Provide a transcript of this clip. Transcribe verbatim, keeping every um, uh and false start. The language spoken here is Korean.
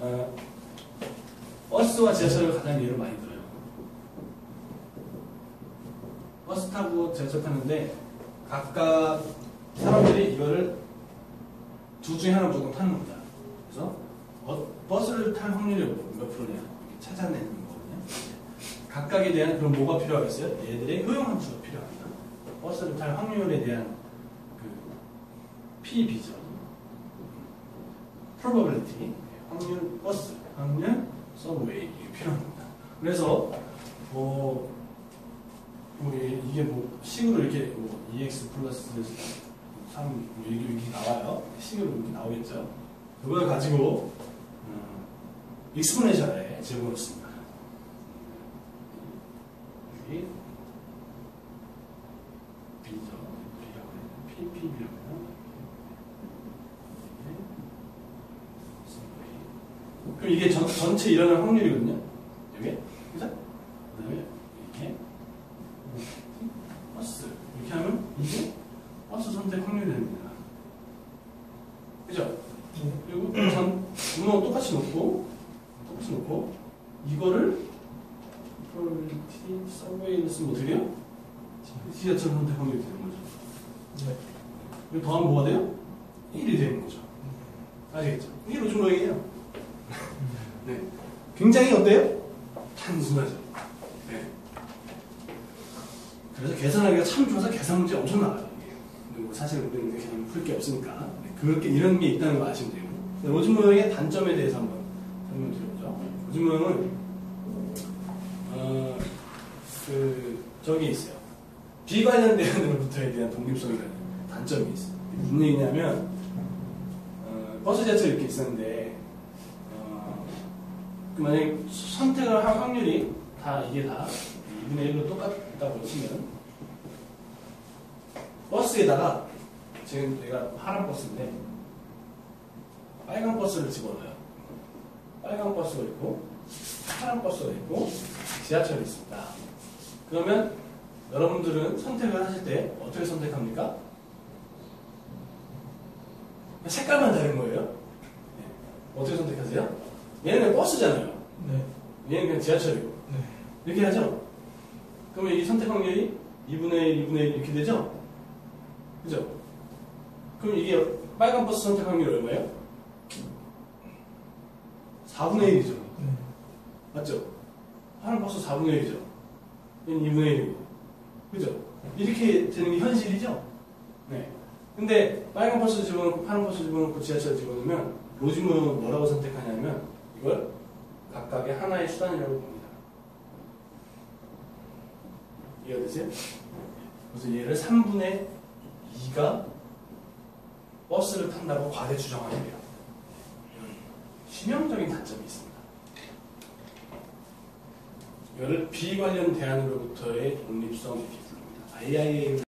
어, 버스와 지하철을 가장 예를 많이 들어요. 버스 타고 지하철 타는데 각각 사람들이 이거를 둘 중에 하나 무조건 타는 겁니다. 그래서 어, 버스를 탈 확률이 몇 프로냐 이렇게 찾아내는 거거든요. 각각에 대한 그럼 뭐가 필요하겠어요? 얘들의 효용함수가 필요합니다. 버스를 탈 확률에 대한 그 피비죠. probability, 확률 버스, 확률 서브웨이 이게 필요합니다. 그래서 뭐, 뭐 이게 뭐 식으로 이렇게 뭐 이엑스 플러스 삼 뭐 이게 이렇게 나와요. 식으로 이렇게 나오겠죠. 그걸 가지고 음, 익스포넨셜에 제곱했습니다. 여기 B죠. B라고 해요. P, P라고 해요. 그럼 이게 전, 전체 일어날 확률이거든요. 여기. 그죠? 그 다음에 이렇게 버스 이렇게 하면 이게 버스 선택 확률이 됩니다. 그죠? 그리고 전 문어 똑같이 놓고 똑같이 놓고 이거를 probability 서브웨이를 쓰면 어떻게 돼요? 지하철 선택 확률이 되는 거죠. 네. 그리고 더하면 뭐가 돼요? 일이 되는 거죠. 아시겠죠? 이게 로준로이에요. 네. 굉장히 어때요? 단순하죠. 네. 그래서 계산하기가 참 좋아서 계산 문제 엄청 나와요. 뭐 사실 우리는 그냥 풀 게 없으니까. 네. 그렇게 이런 게 있다는 거 아시면 돼요. 로준 모형의 단점에 대해서 한번 설명드려보죠. 로준 모형은 어, 그 저기 있어요. 비관련대안으로부터에 대한 독립성이라는 단점이 있어요. 무슨 얘기냐면 어, 버스 자체가 이렇게 있었는데 어, 그 만약에 선택을 할 확률이 다 이게 다 이분의 일로 똑같다고 치면 버스에다가 지금 내가 파란 버스인데 빨간 버스를 집어넣어요. 빨간 버스가 있고 파란 버스가 있고 지하철이 있습니다. 그러면 여러분들은 선택을 하실 때 어떻게 선택합니까? 색깔만 다른 거예요. 네. 어떻게 선택하세요? 얘는 그냥 버스잖아요. 네. 얘는 그냥 지하철이고. 네. 이렇게 하죠? 그러면 이 선택 확률이 이분의 일, 이분의 일 이렇게 되죠? 그죠? 그럼 이게 빨간 버스 선택 확률이 얼마예요? 사분의 일이죠. 네. 맞죠? 파란 버스 사분의 일이죠. 얘는 이분의 일이고. 그죠? 이렇게 되는 게 현실이죠? 네. 근데 빨간 버스 집어넣고 파란 버스 집어넣고 지하철 집어넣으면 로지문은 뭐라고 선택하냐면 이걸 각각의 하나의 수단이라고 봅니다. 이해가 되세요? 그래서 얘를 삼분의 이가 버스를 탄다고 과대 추정하게 돼요. 이런 치명적인 단점이 있습니다. 이거를 비관련 대안으로부터의 독립성 이렇게 부릅니다. 아이아이에이